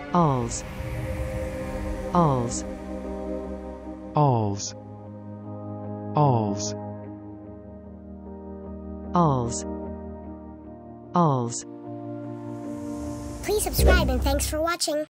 alls, alls, alls, alls, alls, alls. Please subscribe and thanks for watching.